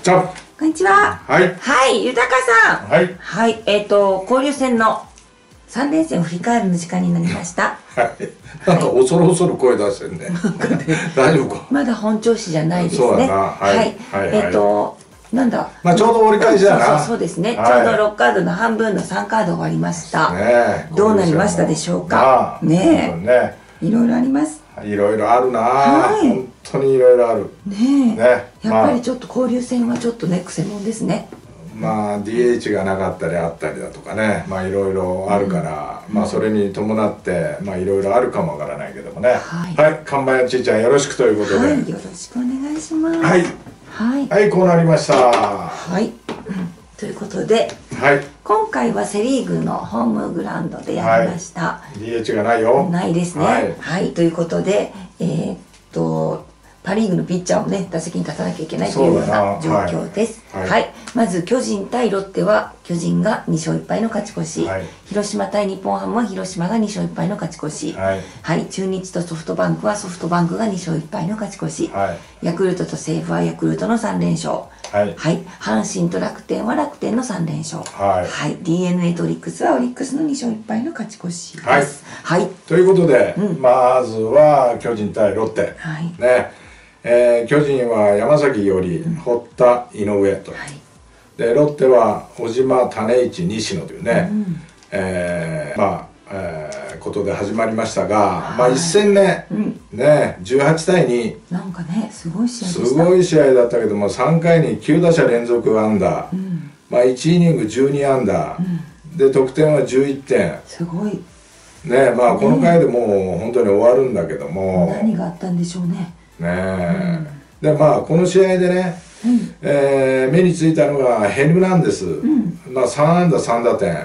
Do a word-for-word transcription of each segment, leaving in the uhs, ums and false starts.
じゃこんにちは。 はい。 はい、豊さん。 はい。 はい、えっ、ー、と、交流戦のさん連戦を振り返るの時間になりました。 はい。なんか恐る恐る声出してるね。大丈夫か。 まだ本調子じゃないですね。 そうだな。はい。 はい。えっ、ー、と、なんだ。 まあちょうど折り返しだな。 そうそうそうですね。ちょうどろくカードの半分のさんカード終わりました。 ね。 どうなりましたでしょうか。ねえ。いろいろあります。 いろいろあるな。本当にいろいろある。 ねえ。やっぱりちょっと交流戦はちょっとね、くせ者ですね。 まあ ディーエイチ がなかったりあったりだとかね、まあいろいろあるから、まあそれに伴ってまあいろいろあるかもわからないけどもね。はい、看板やちいちゃんよろしくということで。 はい、よろしくお願いします。 はい。はい、はい、こうなりました。 はい。ということで、 はい、 今回はセ・リーグのホームグラウンドでやりました。 はい、ディーエイチ がないよ。 ないですね。はい、はい、ということで、えー、っとパ・リーグのピッチャーをね打席に立たなきゃいけないというような状況です。はい、はい、まず巨人対ロッテは巨人がに勝いっ敗の勝ち越し、はい、広島対日本ハムは広島がに勝いっ敗の勝ち越し、はい、はい、中日とソフトバンクはソフトバンクがに勝いっ敗の勝ち越し、はい、ヤクルトと西武はヤクルトのさん連勝、はい、はい、阪神と楽天は楽天のさん連勝、はい、はい、ディーエヌエー とオリックスはオリックスのに勝いっ敗の勝ち越しです。はい、はい、ということで、うん、まずは巨人対ロッテ、はい、ね。えー、巨人は山崎より堀田井上と、はい、でロッテは小島種市西野というね、うん、えー、まあ、えー、ことで始まりましたが、はい、まあいち戦目、うん、ねじゅうはちたいになんかねすごい試合でした。 すごい試合だったけどもさんかいにきゅう打者連続安打、うん、まあいちイニングじゅうに安打、うん、で得点はじゅういってん。 すごいね。まあこの回でもう本当に終わるんだけども、 何があったんでしょうね。 ねえ、うん、でまあこの試合でね、うん、えー、目についたのがヘルナンデス、うん、まあさん安打さん打点、はい、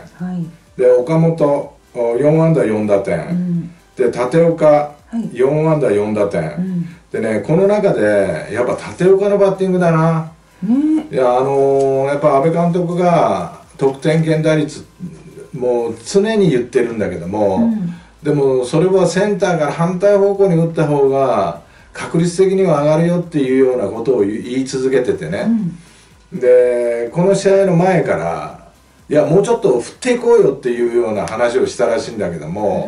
で岡本よん安打よん打点、うん、で立岡よん安打よん打点、はい、でねこの中でやっぱ立岡のバッティングだな、ね、いやあのー、やっぱ阿部監督が得点圏打率もう常に言ってるんだけども、うん、でもそれはセンターから反対方向に打った方が確率的には上がるよっていうようなことを言い続けててね、うん、でこの試合の前からいやもうちょっと振っていこうよっていうような話をしたらしいんだけども、うん、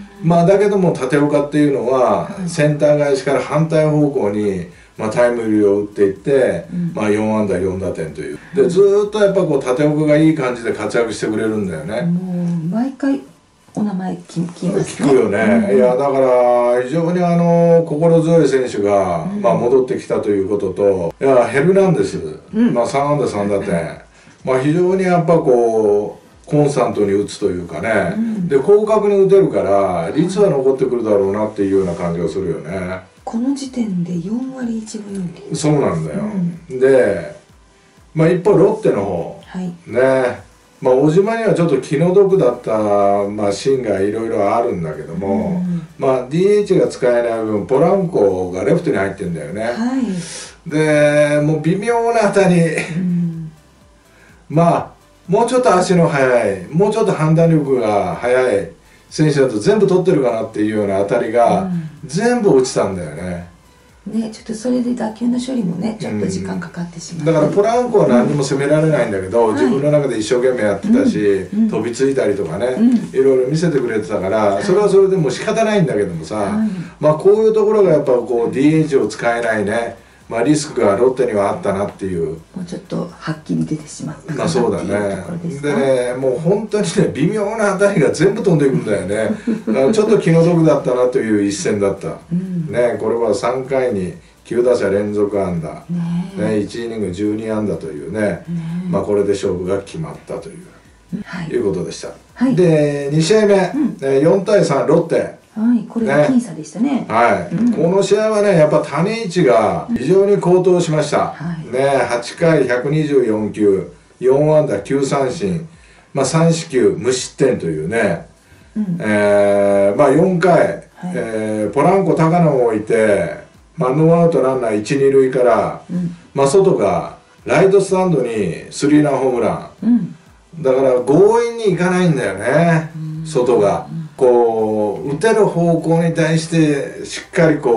まあだけども立岡っていうのは、うん、センター返しから反対方向に、まあ、タイムリーを打っていって、うん、まあよん安打よん打点というでずーっとやっぱこう立岡がいい感じで活躍してくれるんだよね。 もう毎回お名前聞きますね。 聞くよね、うん、いやだから非常にあの心強い選手が、うん、まあ戻ってきたということといやヘルナンデス、うん、まあさん安打さん打点、まあ非常にやっぱこうコンスタントに打つというかね、うん、で広角に打てるから率は残ってくるだろうなっていうような感じがするよね。 この時点でよん割いちぶよん厘。 そうなんだよ、うん、でまあ一方ロッテの方、はい、ねまあ小島にはちょっと気の毒だった、まあ、シーンがいろいろあるんだけども、うん、まあ ディーエイチ が使えない分ポランコがレフトに入ってるんだよね、はい、でもう微妙な当たり、うん、まあもうちょっと足の速いもうちょっと判断力が速い選手だと全部取ってるかなっていうような当たりが全部落ちたんだよね。 ね、ちょっとそれで打球の処理もねちょっと時間かかってしまう、 うん、だからポランコは何にも責められないんだけど、うん、自分の中で一生懸命やってたし、うん、飛びついたりとかね、うん、いろいろ見せてくれてたから、それはそれでもう仕方ないんだけどもさ、はい、まあこういうところがやっぱこう ディーエイチ を使えないね、まあ、リスクがロッテにはあったなっていう、 もうちょっとはっきり出てしまったかなっていうところですか。でねもう本当にね微妙な当たりが全部飛んでいくんだよねちょっと気の毒だったなという一戦だった、うん、ねこれはさんかいにきゅう打者連続安打、ね、いちイニングじゅうに安打というね、まあこれで勝負が決まったという、はい、いうことでした、はい、でに試合目、うん、よん対さんロッテ、 はい、これが僅差でしたね、 ね、はい、うん、この試合はねやっぱ種市が非常に好投しました、うん、ね、はちかいひゃくにじゅうよん球よん安打きゅう三振、まあ、さん四球無失点というね、うん、えー、まあよんかい、はい、えー、ポランコ高野を置いてまあ、ノーアウトランナーいち、に塁から、うん、まあ外がライトスタンドにスリーランホームラン、うん、だから強引にいかないんだよね、うん、外が、うん、こう打てる方向に対してしっかりこう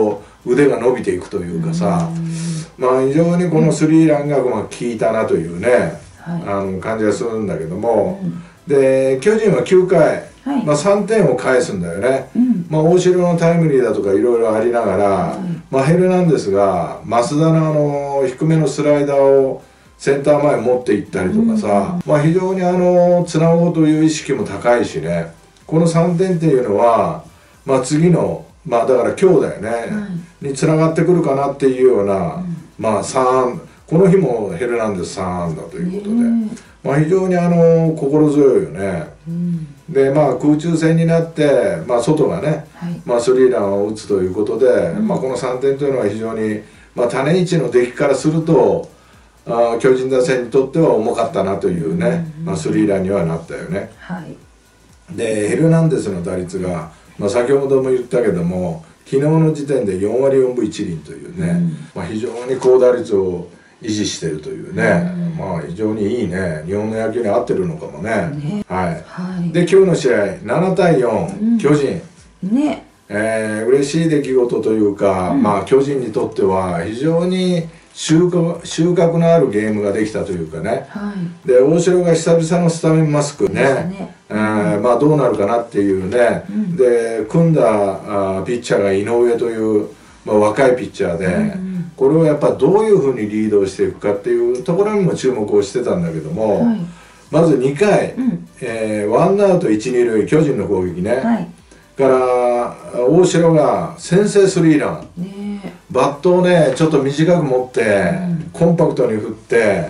腕が伸びていくというかさ、まあ非常にこのスリーランがまあ効いたなというね、はい、あの感じがするんだけども、うん、で巨人はきゅうかい、はい、まあさんてんを返すんだよね、うん、まあ大城のタイムリーだとかいろいろありながら、はい、まあヘルナンデスが増田のあの低めのスライダーをセンター前持っていったりとかさ、うん、まあ非常にあのつなごうという意識も高いしね、このさんてんっていうのは、まあ、次のまあだから今日だよね、うん、につながってくるかなっていうような、うん、まあさんこの日もヘルナンデスさんあんだということで、うん、まあ非常にあの心強いよね、うん、でまあ空中戦になって、まあ、外がね、はい、まあ、スリーランを打つということで、うん、まあ、このさんてんというのは非常に、まあ、種市の出来からするとあ巨人打線にとっては重かったなというね、うん、まあ、スリーランにはなったよね、はい、でヘルナンデスの打率が、まあ、先ほども言ったけども昨日の時点でよんわりよんぶいちりんというね、うん、まあ、非常に高打率を維持しているというね、うん、まあ非常にいいね、日本の野球に合ってるのかもね、ね、はい、はい、で今日の試合ななたいよん、うん、巨人ね、えー、嬉しい出来事というか、うん、まあ巨人にとっては非常に収穫、収穫のあるゲームができたというかね、はい、で大城が久々のスタメンマスクね、ね、えー、まあどうなるかなっていうね、うん、で組んだあピッチャーが井上という、まあ、若いピッチャーで、うん、これをやっぱどういうふうにリードしていくかっていうところにも注目をしてたんだけども、はい、まずにかい、うん、えー、ワンアウトいち、にるい巨人の攻撃ね、はい、から大城が先制スリーラン、ね、バットをねちょっと短く持って、うん、コンパクトに振って、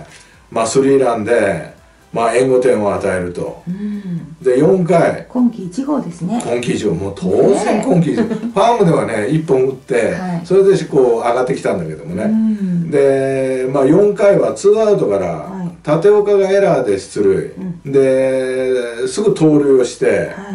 まあ、スリーランで、まあ、援護点を与えると、うん、でよんかい今季いち号ですね、 今季いち号、もう当然今季いち号、ね、ファームではねいっぽん打って、はい、それでこう上がってきたんだけどもね、うん、で、まあ、よんかいはツーアウトから、はい、立岡がエラーで出塁、うん、ですぐ盗塁をして、はい、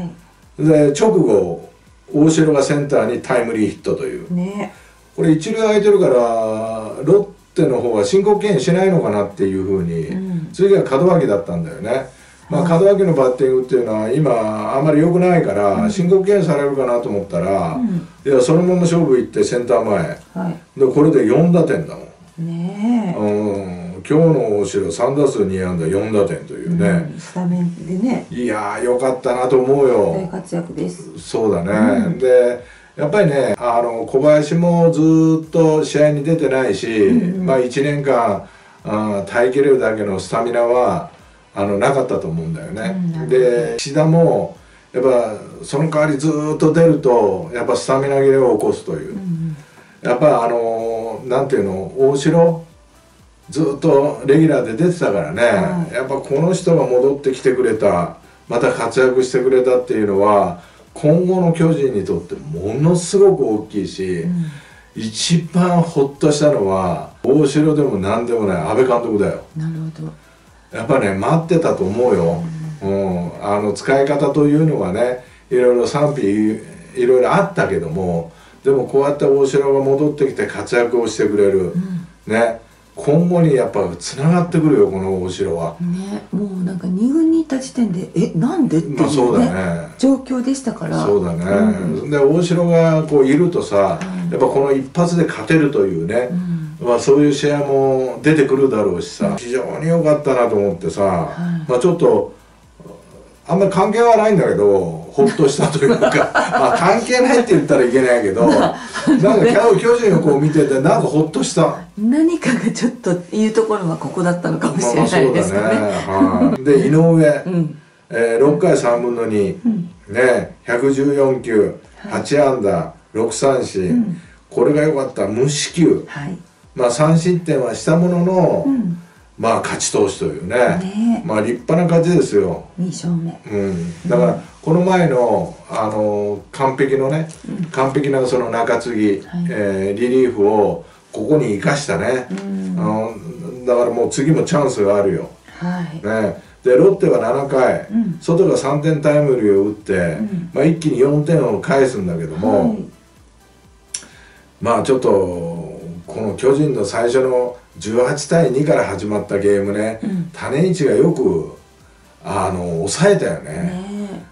で直後大城がセンターにタイムリーヒットという、ね、これ一塁空いてるからロッテの方は申告敬遠しないのかなっていうふうに、うん、次は門脇だったんだよね、まあ、門脇のバッティングっていうのは今あんまり良くないから、うん、申告敬遠されるかなと思ったら、うん、いやそのまま勝負いってセンター前、はい、でこれでよんだてんだもんねえ、うん、今日の大城さんだすうにあんだよんだてんというね、 うん、スタメンでね、 いやーよかったなと思うよ、 大活躍です。 そうだね、うん、でやっぱりねあの小林もずっと試合に出てないし、うんうん、まあいちねんかんあ耐えきれるだけのスタミナはあのなかったと思うんだよね、うん、で岸田もやっぱその代わりずっと出るとやっぱスタミナ切れを起こすという、うん、やっぱあのなんていうの大城ずっとレギュラーで出てたからね、はい、やっぱこの人が戻ってきてくれた、また活躍してくれたっていうのは今後の巨人にとってものすごく大きいし、うん、一番ほっとしたのは大城でも何でもない阿部監督だよ。 なるほど。 やっぱね待ってたと思うよ、うん、うん、あの使い方というのはねいろいろ賛否いろいろあったけども、でもこうやって大城が戻ってきて活躍をしてくれる、うん、ね、今後にやっぱつながってくるよこの大城はね。もうなんかにぐんに行った時点でえなんでっていうね、まあそうだね、状況でしたから。 そうだね、うん、で大城がこういるとさ、うん、やっぱこの一発で勝てるというね、うん、まあそういう試合も出てくるだろうしさ、うん、非常に良かったなと思ってさ、はい、まあちょっとあんまり関係はないんだけどほっとしたというかまあ関係ないって言ったらいけないけどなんか巨人をこう見ててなんかほっとした何かがちょっというところはここだったのかもしれないですね。まあまあそうだね、はい、で井上、うん、えー、ろっかいさんぶんのに、うん、ねひゃくじゅうよんきゅう、はちあんだろくさんしん、うん、これが良かった。無四球、はい、まあさんしってんはしたものの、うん、まあ勝ち投手というね、ね、まあ立派な勝ちですよ。 にしょうめ、 うん、だからこの前のあの完璧のね、うん、完璧なその中継ぎ、はい、えー、リリーフをここに生かしたね、うん、あのだからもう次もチャンスがあるよ、はい、ね、でロッテはななかい、うん、外がさんてんタイムリーを打って、うん、まあ、一気によんてんを返すんだけども、はい、まあちょっとこの巨人の最初のじゅうはちたいにから始まったゲームね、うん、種市がよくあの抑えたよね。ね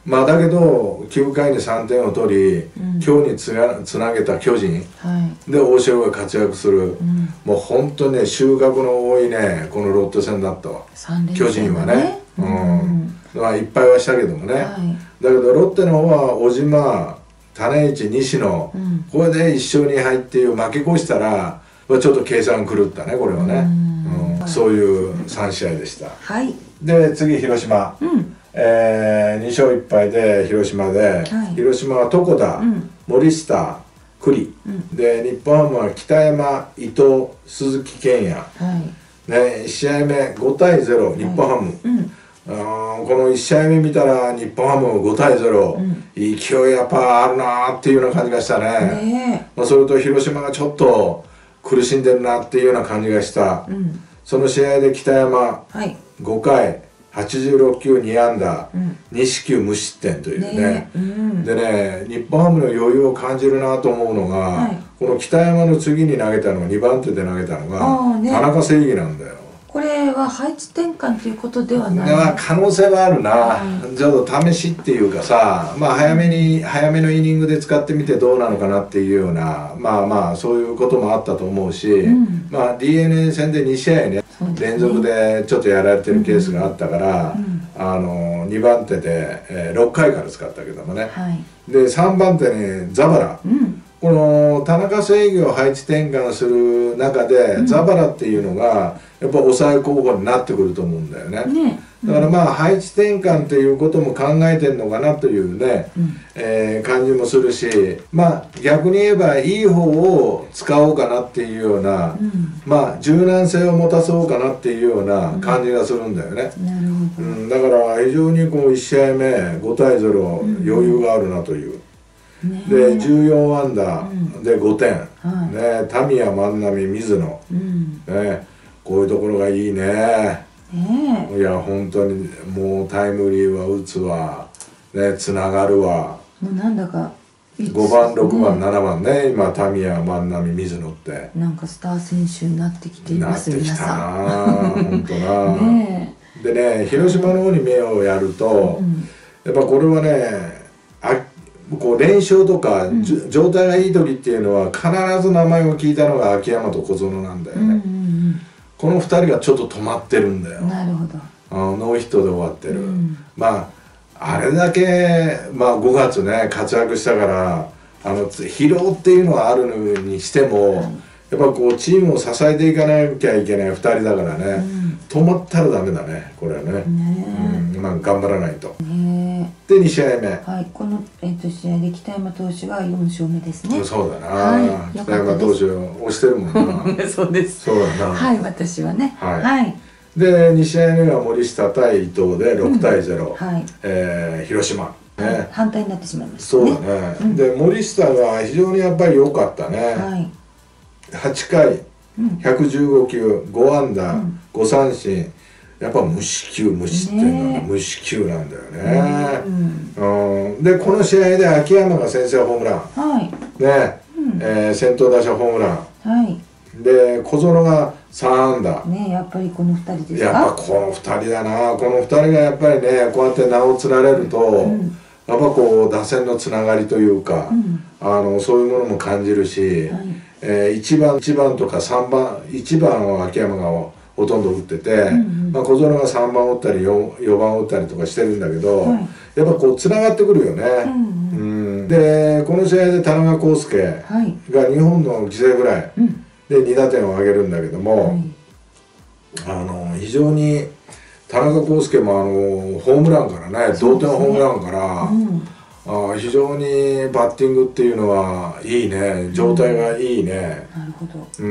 まあだけどきゅうかいにさんてんを取り、うん、今日につな、つなげた巨人、はい、で大城が活躍する、うん、もう本当にね収穫の多いねこのロッテ戦だったわ、ね、巨人はね、うん、まあいっぱいはしたけどもね、はい、だけどロッテの方は小島、種市、西野、うん、これでいっしょうにはいっていう負け越したらちょっと計算狂ったねこれはね、うんうん、そういうさんしあいでした、はい、で次広島、うんえー、にしょういっぱいで広島で、はい、広島は床田、うん、森下、栗、うん、で日本ハムは北山、伊藤、鈴木健也、はいね、いち試合目ごたいゼロ日本ハム、はいうんあこのいち試合目見たら日本ハムごたいゼロ、うん、勢いやっぱあるなーっていうような感じがしたね、ねまあ、それと広島がちょっと苦しんでるなっていうような感じがした、うん、その試合で北山、はい、ごかいはちじゅうろっきゅうにあんだ、うん、にしきゅう無失点というね、ねうん、でね日本ハムの余裕を感じるなと思うのが、はい、この北山の次に投げたのがにばんてで投げたのが、ね、田中正義なんだよ。 これは配置転換ということではない、 可能性はあるな、はい、ちょっと試しっていうかさ、まあ、早めに早めのイニングで使ってみてどうなのかなっていうようなまあまあそういうこともあったと思うし、うん、まあ ディーエヌエー 戦でにしあいね、ね連続でちょっとやられてるケースがあったから、うんうん、あのにばんてで、えー、ろっかいから使ったけどもね、はい、でさんばんてにザバラ、うんこの田中正義を配置転換する中で、うん、ザバラっていうのがやっぱ抑え候補になってくると思うんだよね。ねうん、だからまあ配置転換っていうことも考えてるのかなというね、うんえー、感じもするしまあ逆に言えばいい方を使おうかなっていうような、うん、まあ柔軟性を持たそうかなっていうような感じがするんだよね。うん、だから非常にこういち試合目ごたいゼロ余裕があるなという。ね、でじゅうよんあんだでごてん、うんね、タミヤ、万波、水野、うんね、こういうところがいいね。ねいや本当にもうタイムリーは打つわ、ね、つながるわ。 もうなんだかごばんろくばん、ね、ななばんね今タミヤ、万波、水野ってなんかスター選手になってきていますなってきたな本当なねでね広島の方に目をやると、うん、やっぱこれはねあこう連勝とか、うん、状態がいい時っていうのは必ず名前を聞いたのが秋山と小園なんだよね、うんうんうん、このふたりがちょっと止まってるんだよ。 なるほどあのノーヒットで終わってる、うん、まああれだけ、まあ、ごがつね活躍したからあの疲労っていうのはあるにしても、はい、やっぱこうチームを支えていかなきゃいけないふたりだからね、うん、止まったらダメだねこれはね、ねうん、まあ、頑張らないと。ねでに試合目、 はい、この、えー、と試合で北山投手がよんしょうめですね。 そうだな、はい、北山投手押してるもんなそうです。 そうだな、 はい私はね、 はい、はい、でに試合目は森下対伊藤でろくたいゼロ、うんはいえー、広島、ね、 反対になってしまいましたね。 そうだね、うん、で森下が非常にやっぱり良かったね、はい、はちかいひゃくじゅうごきゅうごあんだ、うん、ごさんしんやっぱ無四球無失点なんだ、ね、無四球なんだよね、うんうん、でこの試合で秋山が先制ホームラン、はいねうんえー、先頭打者ホームラン、はい、で小園がさんあんだねやっぱりこのふたりですか。 やっぱこのふたりだなこのふたりがやっぱりねこうやって名を連ねると、うん、やっぱこう打線のつながりというか、うん、あのそういうものも感じるし、はいえー、いちばんいちばんとかさんばんいちばんは秋山がほとんど打ってて、うんうんまあ、小園がさんばん打ったり 4, よばん打ったりとかしてるんだけど、はい、やっぱこうつながってくるよね、うんうんうん、でこの試合で田中康介がにほんの犠牲フライ、うん、でにだてんを挙げるんだけども、はい、あの非常に田中康介もあのホームランからね同点ホームランから、うん、あ非常にバッティングっていうのはいいね状態がいいね、 うん、なるほど、 うん、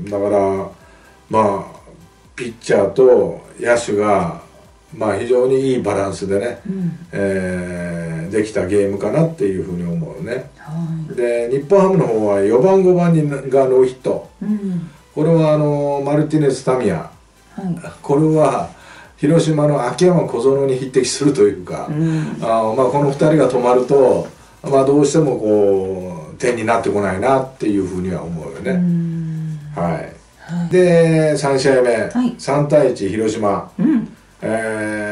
だからまあピッチャーと野手が、まあ、非常にいいバランスでね、うんえー、できたゲームかなっていうふうに思うね、はい、で日本ハムの方はよばんごばんがノーヒット、うん、これはあのマルティネス・タミヤ、はい、これは広島の秋山小園に匹敵するというか、うんあまあ、このふたりが止まると、まあ、どうしてもこう点になってこないなっていうふうには思うよね、うん、はいでさん試合目、はい、さんたいいち広島、うんえー、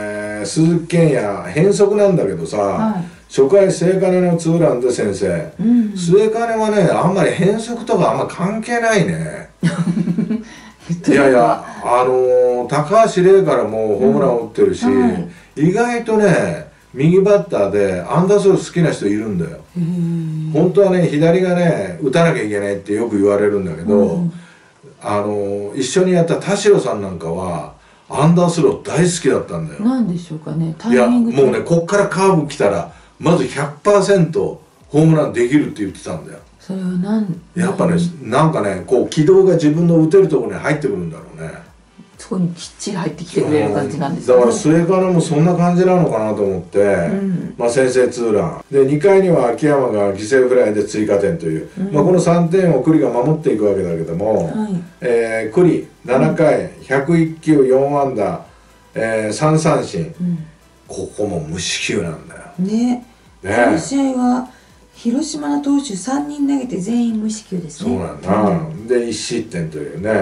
鈴木健也変則なんだけどさ、はい、初回末金のツーランで先生、うん、末金はねあんまり変則とかあんま関係ないねいやいやあのー、高橋礼からもホームラン打ってるし、うんはい、意外とね右バッターでアンダースロー好きな人いるんだよ。本当はね左がね打たなきゃいけないってよく言われるんだけど、うん、あの一緒にやった田代さんなんかはアンダースロー大好きだったんだよ。 なんでしょうかね、 タイミング。いやもうねこっからカーブ来たらまず ひゃくパーセント ホームランできるって言ってたんだよ。 それは何やっぱねなんかねこう軌道が自分の打てるところに入ってくるんだろうね。 そこにきっちり入ってきてくれる感じなんですかね。 だから末からもそんな感じなのかなと思って、うん、まあ先制ツーランでにかいには秋山が犠牲フライで追加点という、うん、まあこのさんてんを九里が守っていくわけだけども、はい、えー、九里ななかいひゃくいっきゅうよん安打、えー、さん三振、うん、ここも無四球なんだよね。ねこの試合は広島の投手さんにん投げて全員無四球ですね。 そうなんだ、うん、でいち失点というね、はい、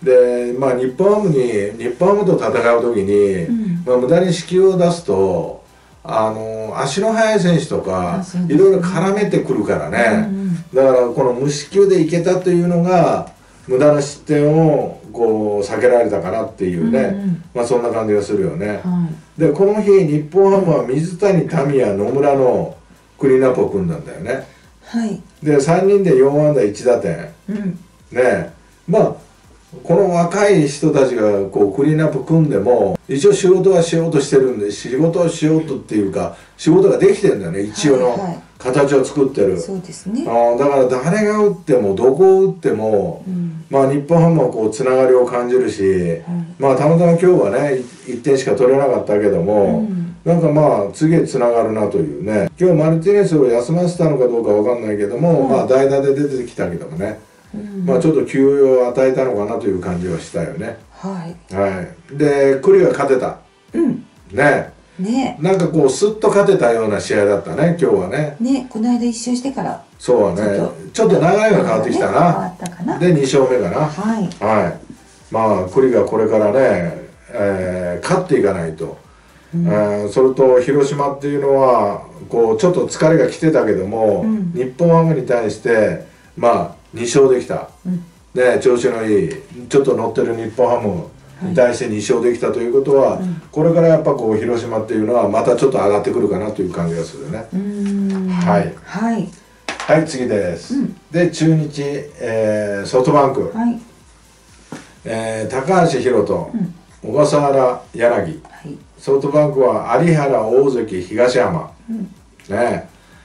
でまあ日本ハムに日本ハムと戦う時に、うん、まあ、無駄に四球を出すとあの足の速い選手とかいろいろ絡めてくるからね、うんうん、だからこの無四球でいけたというのが無駄な失点をこう避けられたかなっていうね、うんうん、まあそんな感じがするよね、はい、でこの日日本ハムは水谷、タミヤ、野村のクリーンアップを組んだんだよね。はい。でさんにんでよん安打いち打点。うん。ねまあこの若い人たちがこうクリーンアップ組んでも一応仕事はしようとしてるんで仕事をしようとっていうか仕事ができてるんだよね一応の形を作ってる。はいはい、そうですね。あだから誰が打ってもどこを打っても、うん、まあ日本ハムはこうつながりを感じるし、はい、まあたまたま今日はねいってんしか取れなかったけども。うんなんかまあ次へつながるなというね。今日マルティネスを休ませたのかどうかわかんないけども、うん、まあ代打で出てきたけどもね、うん、まあちょっと休養を与えたのかなという感じはしたよね。はい、はい、で九里が勝てた、うん、ねねなんかこうスッと勝てたような試合だったね今日はね。 ねこの間一周してからそうはねちょっと流れが変わってきたな、ね、でに勝目かな。はい、はい、まあ九里がこれからね、えー、勝っていかないと。うん、えそれと広島っていうのはこうちょっと疲れが来てたけども、うん、日本ハムに対してまあに勝できた、うん、で調子のいいちょっと乗ってる日本ハムに対してに勝できたということは、はい、これからやっぱこう広島っていうのはまたちょっと上がってくるかなという感じがするね。はいはい、はい、次です、うん、で中日、えー、ソフトバンク、はいえー、高橋宏斗、うん、小笠原柳、はいソフトバンクは有原、大関、東浜、うん、ね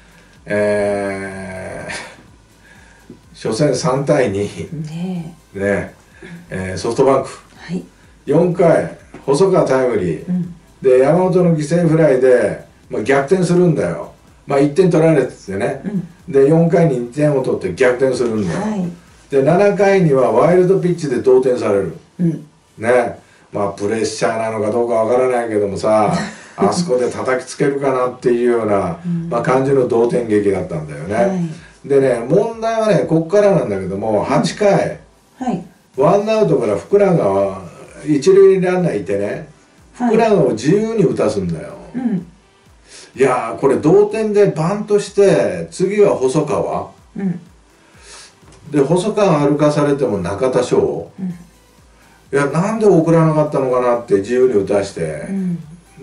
えー、初戦さんたいにねえねえー、ソフトバンク、はい、よんかい細川タイムリー、うん、で山本の犠牲フライで、まあ、逆転するんだよ、まあ、いってん取られててね、うん、でよんかいにいってんを取って逆転するんだよ、はい、でななかいにはワイルドピッチで同点される、うん、ねまあプレッシャーなのかどうかわからないけどもさあそこで叩きつけるかなっていうような、うん、まあ感じの同点劇だったんだよね、はい、でね問題はねこっからなんだけどもはちかい、はい、ワンアウトから福永は一塁にランナーいてね福永を自由に打たすんだよ、はい、いやーこれ同点でバントして次は細川、うん、で細川歩かされても中田翔、うんいやなんで送らなかったのかなって自由に打たして、うん、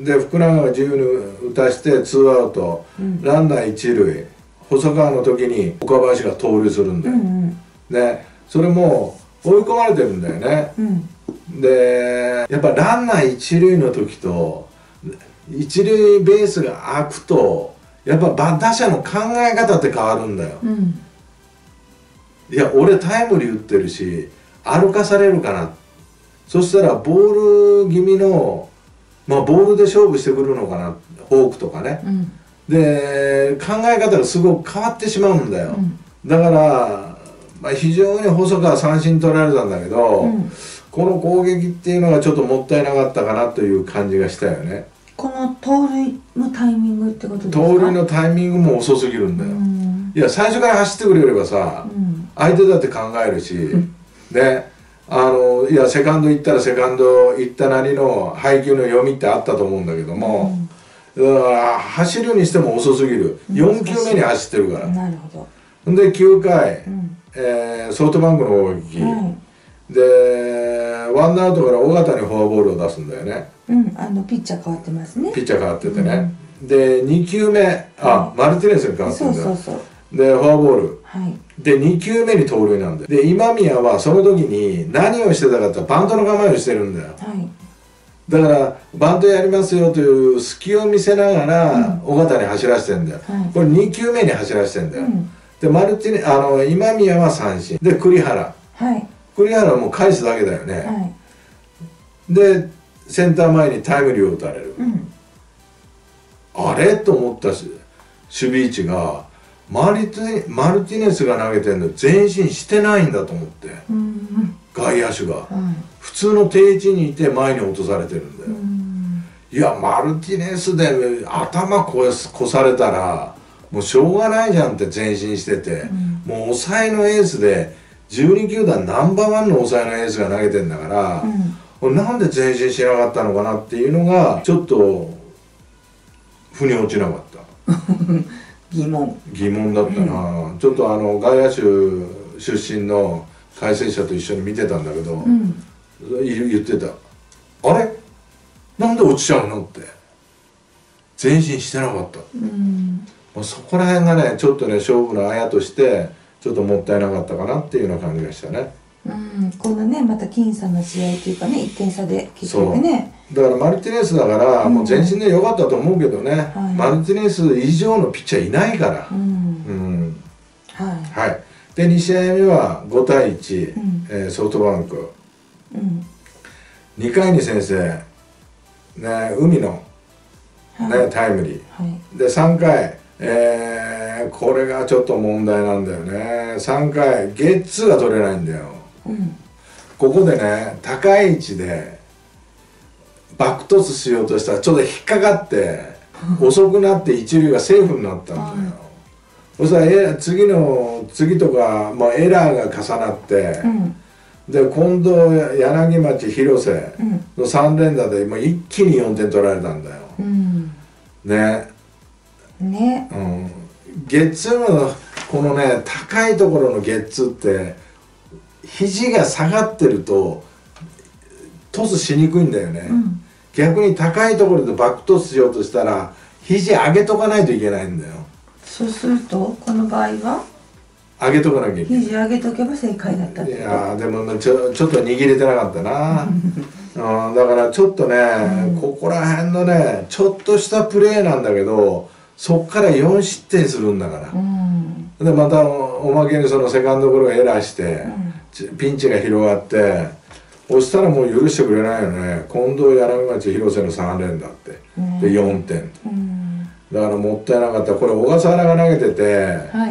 で福永が自由に打たしてツーアウト、うん、ランナー一塁細川の時に岡林が盗塁するんだよ、うんうん、でそれも追い込まれてるんだよね、うん、でやっぱランナー一塁の時と一塁ベースが空くとやっぱ打者の考え方って変わるんだよ、うん、いや俺タイムリー打ってるし歩かされるかなってそしたらボール気味の、まあ、ボールで勝負してくるのかなフォークとかね、うん、で考え方がすごく変わってしまうんだよ、うん、だから、まあ、非常に細川三振取られたんだけど、うん、この攻撃っていうのがちょっともったいなかったかなという感じがしたよね。 この盗塁のタイミングってことですか？ 盗塁のタイミングも遅すぎるんだよ、うん、いや最初から走ってくれればさ、うん、相手だって考えるし、ねあのいやセカンド行ったらセカンド行ったなりの配球の読みってあったと思うんだけども、うん、だから走るにしても遅すぎる、よん球目に走ってるから。 なるほど。 できゅうかい、うん、えー、ソフトバンクの攻撃、はい、でワンアウトから尾形にフォアボールを出すんだよね。 うん、あのピッチャー変わってますね。 ピッチャー変わっててね、うん、でに球目あ、はい、マルティネスに変わってるんだよ。そうそうそう。でフォアボール、はい、でに球目に盗塁なんだよ。で今宮はその時に何をしてたかってバントの構えをしてるんだよ、はい、だからバントやりますよという隙を見せながら尾形に走らせてんだよ、はい、これに球目に走らせてんだよ、うん、でマルティネあの今宮は三振で栗原、はい、栗原はもう返すだけだよね、はい、でセンター前にタイムリーを打たれる、うん、あれと思ったし守備位置がマルティ、マルティネスが投げてるの前進してないんだと思って、うん、外野手が、うん、普通の定位置にいて前に落とされてるんだよ、うん、いやマルティネスで頭こ越されたらもうしょうがないじゃんって前進してて、うん、もう抑えのエースでじゅうに球団ナンバーワンの抑えのエースが投げてんだから、うん、なんで前進しなかったのかなっていうのがちょっと腑に落ちなかった疑問疑問だったな、うん、ちょっとあの外野手出身の解説者と一緒に見てたんだけど、うん、言ってた「あれなんで落ちちゃうの?」って前進してなかった、うん、まあそこら辺がねちょっとね勝負のあやとしてちょっともったいなかったかなっていうような感じがしたね。 うん、このねまた僅差の試合というかねいってん差で結局ねだからマルティネスだから、うん、もう前進で良かったと思うけどね、はい、マルティネス以上のピッチャーいないから、うんうんはいはい、でに試合目はごたいいち、うんえー、ソフトバンク、うん、にかいに先制、ね、海の、ねはい、タイムリー、はい、でさんかい、えー、これがちょっと問題なんだよね。さんかいゲッツーが取れないんだよ、うん、ここでね高い位置でバックトスしようとしたらちょっと引っかかって遅くなって一塁がセーフになったんだよ、そしたら次の次とか、まあ、エラーが重なって、うん、で今度柳町広瀬のさん連打でもう一気によんてん取られたんだよ、うん、ねね、うん、ゲッツーのこのね高いところのゲッツーって肘が下がってるとトスしにくいんだよね、うん、逆に高いところでバックトスしようとしたら肘上げとかないといけないんだよ。 そうするとこの場合は上げとかなきゃいけない。 肘上げとけば正解だったってこと。 いやでもちょ、ちょっと握れてなかったな、うん、だからちょっとね、うん、ここら辺のねちょっとしたプレーなんだけどそっからよん失点するんだから、うん、でまたおまけにそのセカンドゴロがエラーして、うん、ピンチが広がってそしたらもう許してくれないよね。近藤柳町広瀬のさん連だって、うん、でよんてん、うん、だからもったいなかった。これ小笠原が投げてて、はい、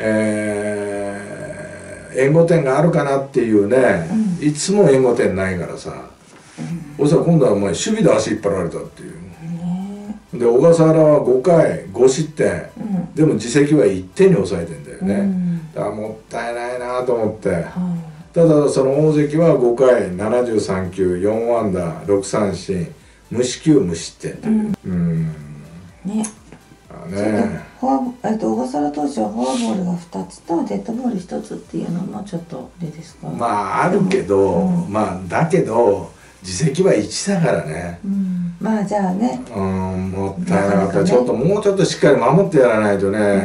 えー、援護点があるかなっていうね、うん、いつも援護点ないからさ、うん、そしたら今度はお前守備で足引っ張られたっていう、うん、で小笠原はごかいご失点、うん、でも自責はいってんに抑えてんだよね、うん、だからもったいないなと思って、はい、ただその大関はごかいななじゅうさんきゅうよん安打ろく三振無四球無失点という、うん、うんねねフォア、えっと、小笠原投手はフォアボールがふたつとデッドボールひとつっていうのもちょっとでですか。まああるけど、うん、まあだけど自責はいちだからね、うん、まあじゃあねうんもったいなかった、ね、ちょっともうちょっとしっかり守ってやらないとね、うん、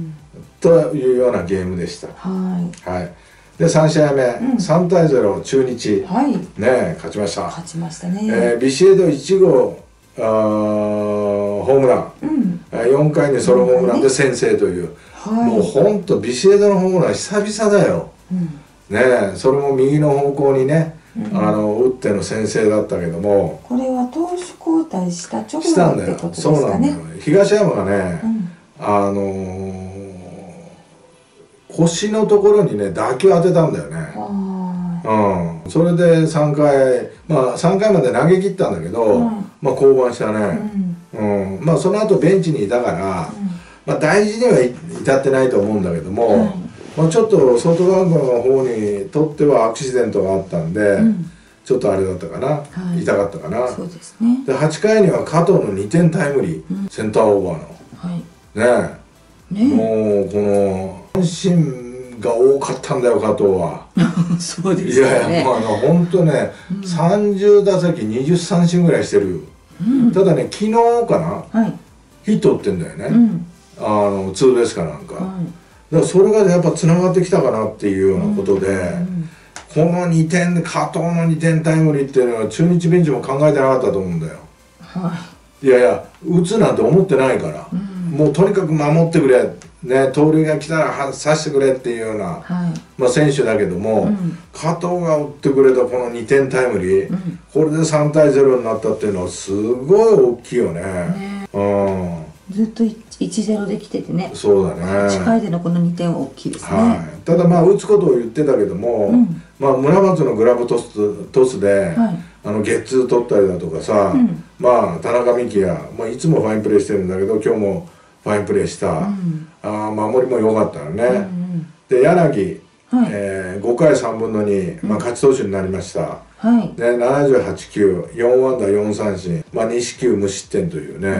というようなゲームでした。はい、はい、でさん試合目、うん、さんたいゼロ中日、はい、ね勝ちました。勝ちましたね、えー、ビシエドいち号あホームラン、うん、よんかいにソロホームランで先制という、はい、もうほんとビシエドのホームラン久々だよ、うん、ねそれも右の方向にね、うん、あの打っての先制だったけどもこれは投手交代した直後ってことですかね。そうなんだよ。東山がね、うん、あのー、腰のところにね打球当てたんだよね。うん、それでさんかいまあさんかいまで投げ切ったんだけど、うん、まあ降板したね、うんうん、まあその後ベンチにいたから、うん、まあ大事には至ってないと思ううんだけども、 まあ、ちょっとソフトバンクの方にとってはアクシデントがあったんで、うん、ちょっとあれだったかな、はい、痛かったかな。 そうですね。 ではちかいには加藤のにてんタイムリー、うん、センターオーバーの、はい、ねえ、ねえ、もうこの阪神が多かったんだよ加藤は。 そうですよね。 いやいや、まあ本当ね、うん、さんじゅうだせきにじゅうさんしんぐらいしてるよ、うん、ただね昨日かな、はい、ヒット打ってんだよね、うん、あのツーベースかなんか、はい、だからそれがやっぱつながってきたかなっていうようなことで、うん、このにてんで加藤のにてんタイムリーっていうのは中日ベンチも考えてなかったと思うんだよ、はい、いやいや打つなんて思ってないから、うん、もうとにかく守ってくれね、盗塁が来たら刺してくれっていうような、はい、まあ選手だけども、うん、加藤が打ってくれたこのにてんタイムリー、うん、これでさんたいゼロになったっていうのはすごい大きいよね。ね、うん、 ずっといちたいゼロできててね。 そうだね。はちかいでのこのにてんは大きいですね。 はい、ただまあ打つことを言ってたけども、うん、まあ村松のグラブトストスで、はい、あのゲッツー取ったりだとかさ、うん、まあ田中美希や、まあ、いつもファインプレーしてるんだけど今日もファインプレーした、うん、あ守りも良かったよね、うんうん、で柳、はい、えー、ごかいさんぶんのに、まあ、勝ち投手になりました、はい、でななじゅうはちきゅう、よんあんだよんさんしん、まあ、にしきゅう無失点というね、うん、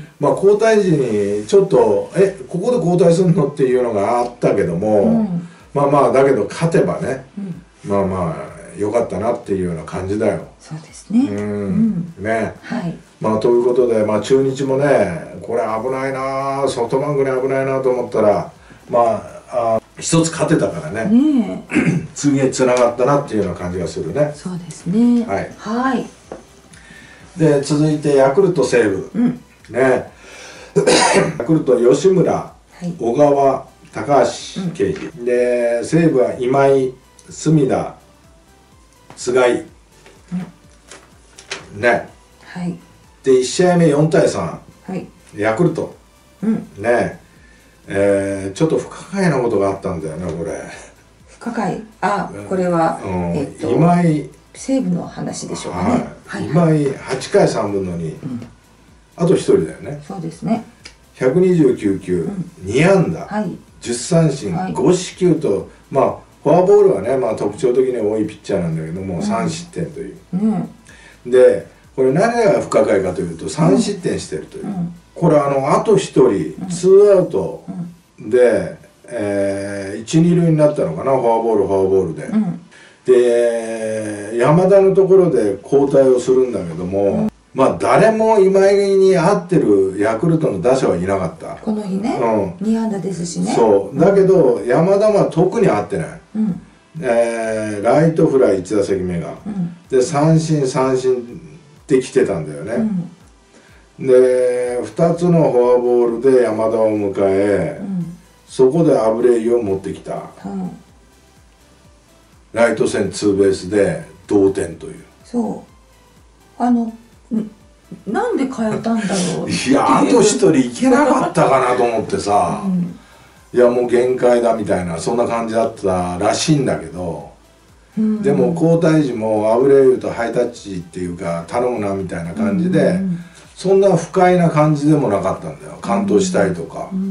まあ交代時にちょっとえここで交代するのっていうのがあったけども、うん、まあまあだけど勝てばね、うん、まあまあ良かったなっていうような感じだよ。 そうですね。うん、うん、 ね。はい。まあということで、まあ中日もね、これ危ないな、ソフトバンクに危ないなと思ったら、まあ、あ一つ勝てたからね。ね次へつながったなっていうような感じがするね。 そうですね。はい。はい。 で続いてヤクルト西武、うん、ね。ヤクルト吉村、はい、小川、高橋奎二、うん、で西武は今井、隅田。菅井、うん、ね、はい、でいち試合目よんたいさん、はい、ヤクルト、うん、ねえー、ちょっと不可解なことがあったんだよねこれ。 不可解、あ、これは、うん、えっと今井西武の話でしょうかね、はいはい、 今井はちかいさんぶんのに、うん、あとひとりだよね。 そうですね。 ひゃくにじゅうきゅうきゅう、うん、にあんだ、はい、じゅっさんしん、はい、ごしきゅうと、まあフォアボールはね、まあ、特徴的に多いピッチャーなんだけども、うん、さんしってんという、うん、でこれ何が不可解かというとさんしってんしてるという、うん、これあのあとひとりツーアウトで、えー、いちにるいになったのかな、フォアボールフォアボールで、うん、で山田のところで交代をするんだけども、うん、まあ誰も今井に合ってるヤクルトの打者はいなかった、 この日ね、うん、にあんだですしね。 そうだけど、うん、山田は特に合ってない、うん、えー、ライトフライいちだせきめが、うん、で三振三振ってきてたんだよね、うん、でふたつのフォアボールで山田を迎え、うん、そこでアブレイユを持ってきた、うん、ライト線ツーベースで同点という。 そうあのなんで変えたんだろう。 いや、あと一人いけなかったかなと思ってさ、うん、いやもう限界だみたいなそんな感じだったらしいんだけど、うん、でも交代時もアブレイユとハイタッチっていうか頼むなみたいな感じで、うん、そんな不快な感じでもなかったんだよ、完投したいとか、うん、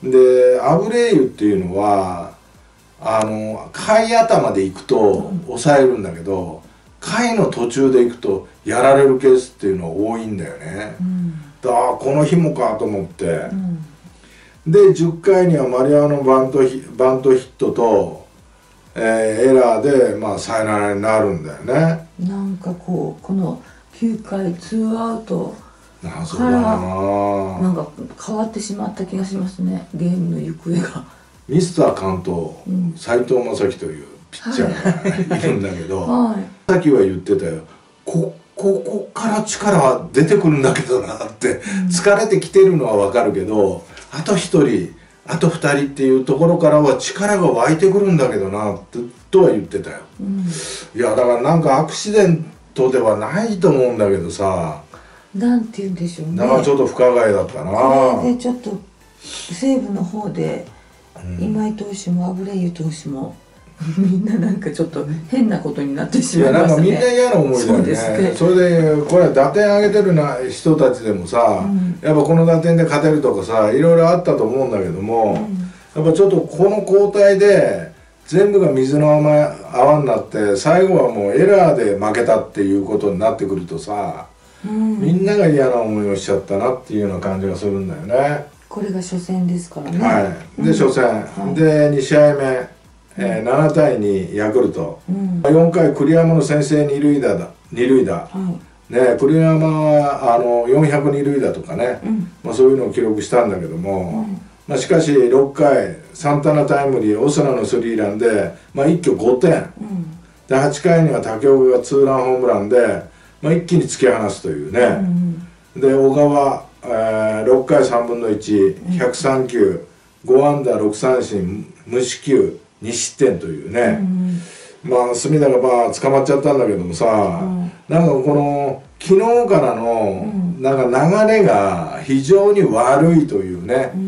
でアブレイユっていうのはあの回頭で行くと抑えるんだけど、回の途中で行くとやられるケースっていうのは多いんだよね、うん、だからこの日もかと思って、うん、でじゅっかいにはマリアのバントヒ、バントヒットと、えー、エラーでまあサヨナラになるんだよね。 なんかこうこのきゅうかいツーアウトからなんか変わってしまった気がしますね、ゲームの行方が。 ミスター関東、斎、うん、藤正樹というピッチャーがいるんだけど、はい、さっきは言ってたよ、こここから力は出てくるんだけどなって、うん、疲れてきてるのは分かるけど、あとひとりあとふたりっていうところからは力が湧いてくるんだけどなってとは言ってたよ、うん、いやだからなんかアクシデントではないと思うんだけどさ、 なんて言うんでしょうね、 だからちょっと不可解だったな。 これでちょっと西武の方で、うん、今井投手もアブレイユ投手もみんななんかちょっと変なことになってしまいましたね。いやなんかみんな嫌な思いだよね。そうですね。 それでこれ打点上げてるな人たちでもさ、うん、やっぱこの打点で勝てるとかさ、いろいろあったと思うんだけども、 やっぱちょっとこの交代で全部が水の泡になって最後はもうエラーで負けたっていうことになってくるとさ、うん、みんなが嫌な思いをしちゃったなっていうような感じがするんだよね。 これが初戦ですからね。 はい。で、うん、初戦、はい、でに試合目、えー、ななたいにヤクルト、うん、よんかい栗山の先制二塁打だ二塁打、はい、ね、栗山はあのよんひゃく二塁打とかね、うん、まあ、そういうのを記録したんだけども、うん、まあ、しかしろっかいサンタナタイムリー、オスナのスリーランで、まあ、一挙ごてん、うん、ではちかいには武岡がツーランホームランで、まあ、一気に突き放すというね、うん、で小川、えー、ろっかいさんぶんのいち、ひゃくさんきゅう、ごあんだろくさんしん、無四球にしってんというね、うん、まあ隅田がまあ捕まっちゃったんだけどもさ、うん、なんかこの昨日からのなんか流れが非常に悪いというね、うん、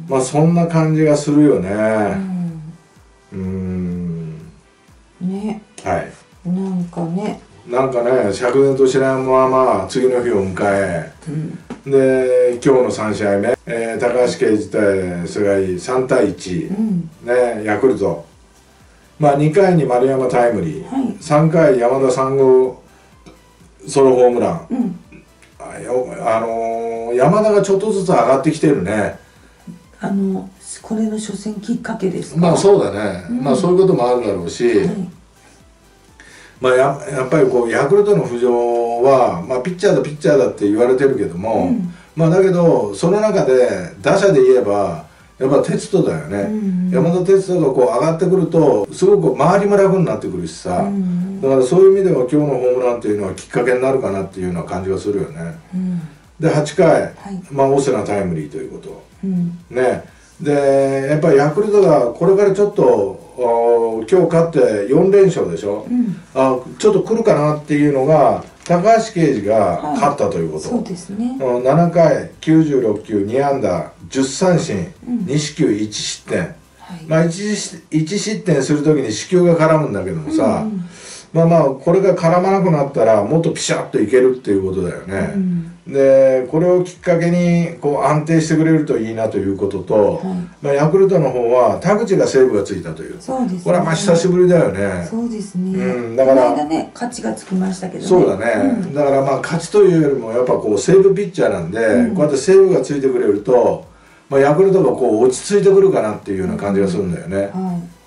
まあそんな感じがするよね。うん、うーんね、 はい、 なんかねなんかね、釈然としないまま次の日を迎え、うん、で今日のさんしあいめ、えー、高橋奎二対菅井さんたいいち、うん、ね、ヤクルト、まあ、にかいに丸山タイムリー、はい、さんかい山田さんごうソロホームラン、うん、あ、あのー、山田がちょっとずつ上がってきてるね。 あのこれの初戦きっかけですか。 まあそうだね、うん、まあそういうこともあるだろうし、はい、まあ、や, やっぱりこうヤクルトの浮上は、まあ、ピッチャーだピッチャーだって言われてるけども、うん、まあだけどその中で打者で言えばやっぱ哲人だよね、うん、山田哲人がこう上がってくるとすごく周りも楽になってくるしさ、うん、だからそういう意味では今日のホームランっていうのはきっかけになるかなっていうような感じがするよね、うん、ではちかい、はい、まあオスナタイムリーということ、うん、ね、でやっぱりヤクルトがこれからちょっと今日勝ってよんれんしょうでしょ、うん、あちょっと来るかなっていうのが高橋奎二が勝ったということ、はい、そうですね、ななかいきゅうじゅうろっきゅうにあんだじゅっさんしん、うん、にしきゅういちしってん、はい、まあ 1, いち失点する時に四球が絡むんだけどもさ、うんうん、まあまあこれが絡まなくなったらもっとピシャッといけるっていうことだよね、うん、でこれをきっかけにこう安定してくれるといいなということと、はい、まあ、ヤクルトの方は田口がセーブがついたという、そうですね、これはまあ久しぶりだよね。 そうですね、 うん、だからこの間ね勝ちがつきましたけどね。 そうだね、うん、だからまあ勝ちというよりもやっぱこうセーブピッチャーなんで、うん、こうやってセーブがついてくれると、まあ、ヤクルトがこう落ち着いてくるかなっていうような感じがするんだよね、うんはい、うん、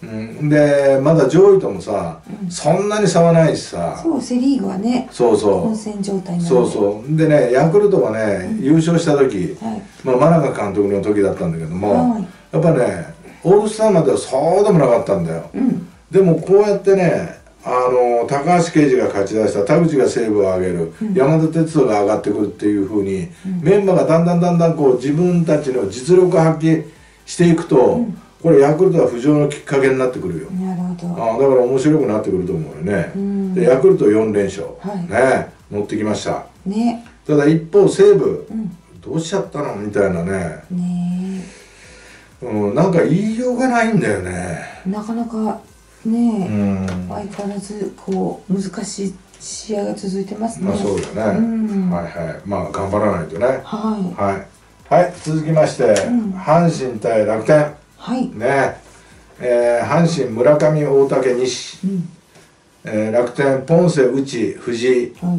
でまだ上位ともさ、うん、そんなに差はないしさ、 そうセ・リーグはね、 そうそう混戦状態なんで、 そうそうでね、ヤクルトがね、うん、優勝した時、はい、まあ、真中監督の時だったんだけども、はい、やっぱねオールスターまではそうでもなかったんだよ、うん、でもこうやってね、あの高橋奎二が勝ち出した、田口がセーブを上げる、うん、山田哲人が上がってくるっていうふうに、うん、メンバーがだんだんだんだんこう自分たちの実力を発揮していくと、うん、これヤクルトは浮上のきっかけになってくるよ。 なるほど。 あだから面白くなってくると思うよね、うん、でヤクルトよんれんしょう、はい、ね乗ってきました、ね、ただ一方西武、うん、どうしちゃったのみたいなね、ね、うん、なんか言いようがないんだよね、 なかなかね、うん、相変わらずこう難しい試合が続いてますね。 まあそうだね、うん、はいはい、まあ頑張らないとね、はいはい、はい、続きまして、うん、阪神対楽天、はいね、えー、阪神村上大竹西、うん、えー、楽天ポンセ内藤井、はい、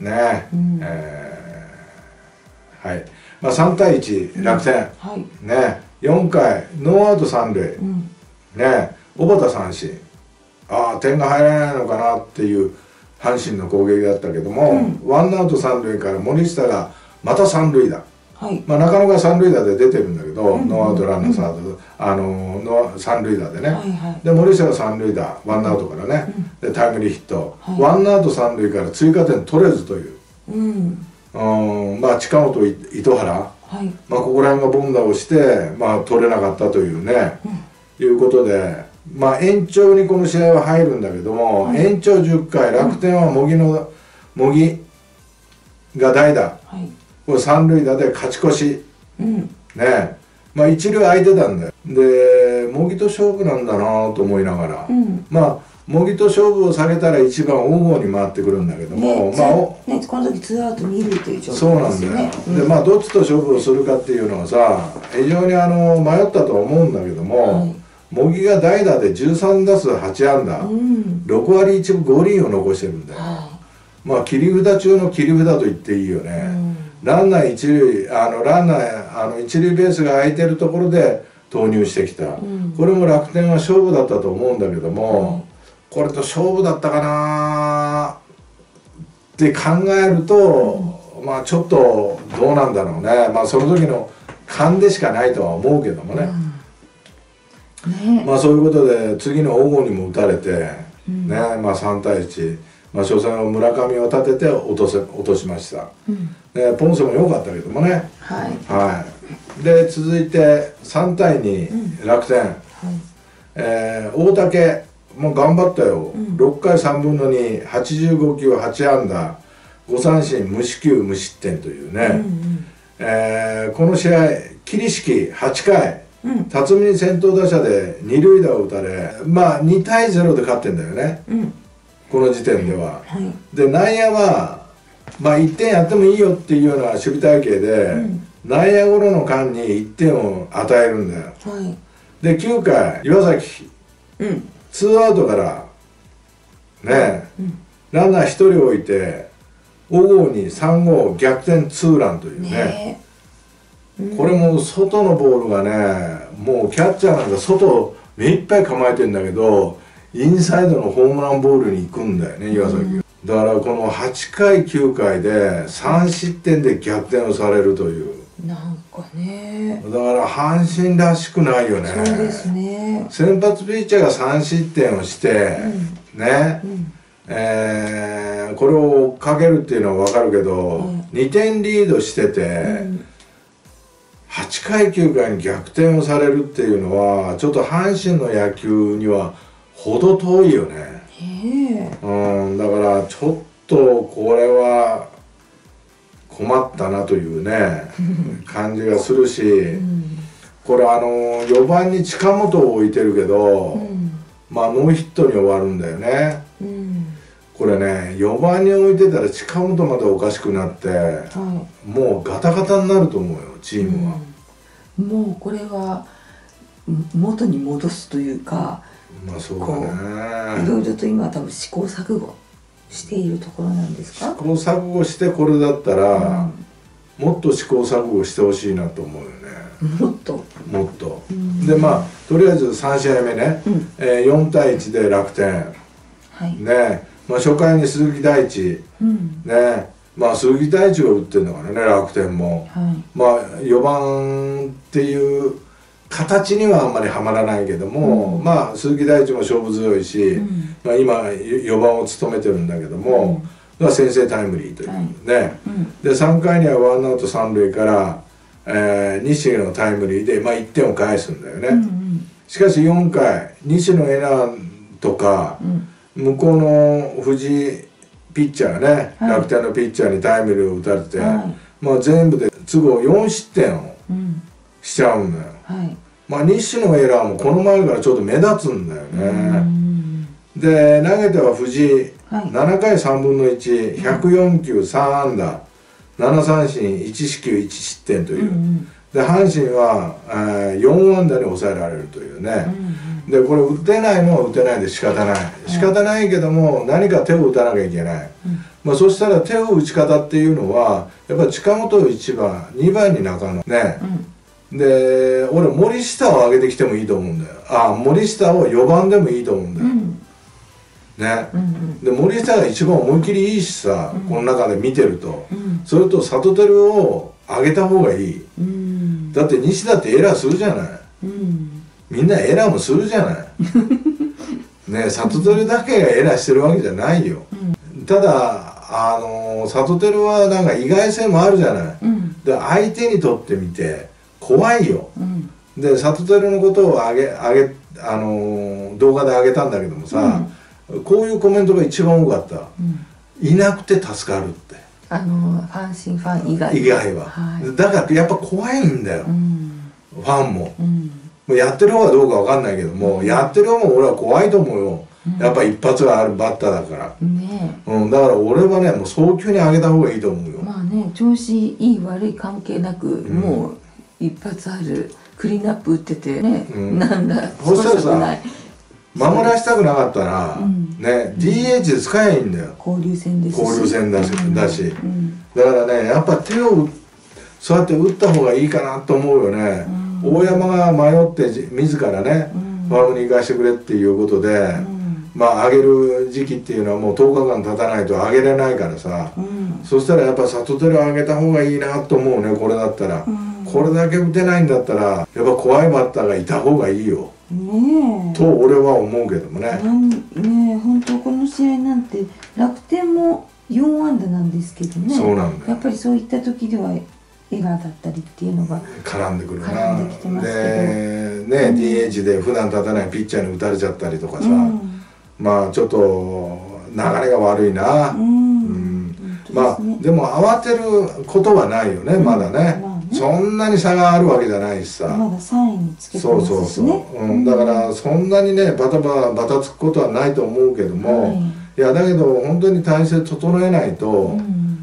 ね、うん、えー、はい、まあさんたいいち楽天、うん、はい、ね、よんかいノーアウト三塁、うん、ね、小畑三振、ああ点が入らないのかなっていう阪神の攻撃だったけども、うん、ワンアウト三塁から森下がまた三塁打、はい、まあ中野が三塁打で出てるんだけど、うん、ノーアウトランナーサード、うん、あのの三塁打でね、はいはい、で森下が三塁打ワンアウトからね、うん、でタイムリーヒット、はい、ワンアウト三塁から追加点取れずという、うん、うん、まあ近本糸原、はい、まあここら辺が凡打をして、まあ、取れなかったというね、うん、いうことで。まあ延長にこの試合は入るんだけども、はい、延長じゅっかい楽天は茂木の茂木が代打、はい、これ三塁打で勝ち越し、うん、ね、まあ一塁空いてたんだよ。で茂木と勝負なんだなと思いながら、うん、まあ茂木と勝負を下げたら一番黄金に回ってくるんだけども、 ね、 まあね、この時ツーアウト二塁という状況ですね。 そうなんだよ、うん、でまあどっちと勝負をするかっていうのはさ非常にあの迷ったと思うんだけども、はい、茂木が代打でじゅうさんだすうはちあんだ、うん、ろくわりいちぶごりんを残してるんだよ、はい、まあ切り札中の切り札と言っていいよね、うん、ランナー一塁あのランナーあの一塁ベースが空いてるところで投入してきた、うん、これも楽天は勝負だったと思うんだけども、はいこれと勝負だったかなって考えると、うん、まあちょっとどうなんだろうねまあその時の勘でしかないとは思うけどもね、うんね、まあそういうことで次の黄金にも打たれて、うん、ねまあさんたいいち、まあ、初戦の村上を立てて落とせ落としました、うんね、ポンセも良かったけどもね、はいはい、で続いてさんたいに楽天、うんはいえー、大竹もう頑張ったよ、うん、ろっかいさんぶんのに、はちじゅうごきゅうはちあんだごさんしん無四球無失点というね、うんうんえー、この試合桐敷はちかい、うん、辰巳に先頭打者で二塁打を打たれまあにたいゼロで勝ってんだよね、うん、この時点では、はい、で内野はまあいってんやってもいいよっていうような守備隊形で、うん、内野ゴロの間にいってんを与えるんだよ、はい、できゅうかい岩崎、うんツーアウトからね、うん、ランナーひとり置いて黄金にさんごう逆転ツーランというね、ねうん、これも外のボールがねもうキャッチャーなんか外目いっぱい構えてんだけどインサイドのホームランボールに行くんだよね岩崎、うん、だからこのはちかいきゅうかいでさんしってんで逆転をされるというなんかねだから阪神らしくないよねそうですね先発ピッチャーがさんしってんをして、うん、ね、うんえー、これを追っかけるっていうのは分かるけど、うん、にてんリードしてて、うん、はちかいきゅうかいに逆転をされるっていうのはちょっと阪神の野球には程遠いよね、うん、だからちょっとこれは困ったなというね感じがするし、うん、これあのよばんに近本を置いてるけど、うん、まあノーヒットに終わるんだよね、うん、これねよばんに置いてたら近本までおかしくなって、はい、もうガタガタになると思うよチームは、 うん、もうこれは元に戻すというかまあそうだねいろいろと今多分試行錯誤しているところなんですか。 試行錯誤してこれだったら、うん、もっと試行錯誤してほしいなと思うよね。 もっともっと、うん、でまあとりあえずさんしあいめね、うんえー、よんたいいちで楽天、はい、ねまあ初回に鈴木大地、うん、ねまあ鈴木大地が打ってるのかなね楽天も、はい、まあよばんっていう形にはあんまりはまらないけども、うん、まあ鈴木大地も勝負強いし、うんまあ、今よばんを務めてるんだけども、うん、先制タイムリーというね、はいうん、でさんかいにはワンアウト三塁から、えー、西野のタイムリーで、まあ、いってんを返すんだよね、うんうん、しかしよんかい西野エラーとか、うん、向こうの藤井ピッチャーね、はい、楽天のピッチャーにタイムリーを打たれて、はい、まあ全部で都合よんしってんをしちゃうんだよ、はいまあ、西野エラーもこの前からちょっと目立つんだよね。で投げては藤井、はい、ななかいさんぶんのいち、ひゃくよんきゅうさんあんだななさんしんいちしきゅういちしってんという、うんうん、で阪神は、えー、よんあんだに抑えられるというね、うんうん、でこれ打てないのは打てないで仕方ない、はい、仕方ないけども何か手を打たなきゃいけない、うんまあ、そしたら手を打ち方っていうのはやっぱり近本いちばんにばんに中野ね、うんで俺森下を上げてきてもいいと思うんだよあ森下をよばんでもいいと思うんだよ、うん、ね、うんうん、で森下が一番思いっきりいいしさ、うん、この中で見てると、うん、それと里輝を上げた方がいい、うん、だって西田ってエラーするじゃない、うん、みんなエラーもするじゃないね里輝だけがエラーしてるわけじゃないよ、うん、ただあの里輝はなんか意外性もあるじゃない、うん、で相手にとってみて怖いよ、うん、で里輝のことをあげあげ、あのー、動画で上げたんだけどもさ、うん、こういうコメントが一番多かった、うん、いなくて助かるってあのー、阪神ファン以外以外は、はい、だからやっぱ怖いんだよ、うん、ファンも、うん、もうやってる方はどうかわかんないけども、うん、やってる方も俺は怖いと思うよやっぱ一発があるバッターだから、ねうん、だから俺はねもう早急に上げた方がいいと思うよ。 まあね調子いい悪い関係なく、うん、もう一発あるクリーンアップ打っててね、うん、なんだそしたらさ守らせたくなかったら、うん、ね ディーエイチ で使えばいいんだよ。 交流戦ですし交流戦だし、うん、だし、うん、だからねやっぱ手をそうやって打った方がいいかなと思うよね、うん、大山が迷って自らね、うん、ファームに行かしてくれっていうことで、うんまあ上げる時期っていうのはもうとおかかん経たないと上げれないからさ、うん、そしたらやっぱ里テレ上げた方がいいなと思うねこれだったら、うん、これだけ打てないんだったらやっぱ怖いバッターがいた方がいいよ、ね、と俺は思うけどもね。 ねえ本当この試合なんて楽天もよん安打なんですけどね。 そうなんだよ。 やっぱりそういった時ではエラーだったりっていうのが絡んでくるな。 絡んできてますけどでね、うん、ディーエイチ で普段立たないピッチャーに打たれちゃったりとかさ、うんまあちょっと流れが悪いな、うんうんね、まあでも慌てることはないよね、うん、まだね、まあ、ねそんなに差があるわけじゃないしさまださんいにつけてますしねそうそうそう、うん、だからそんなにねバタバタバタつくことはないと思うけども、はい、いやだけど本当に体勢整えないと、うん、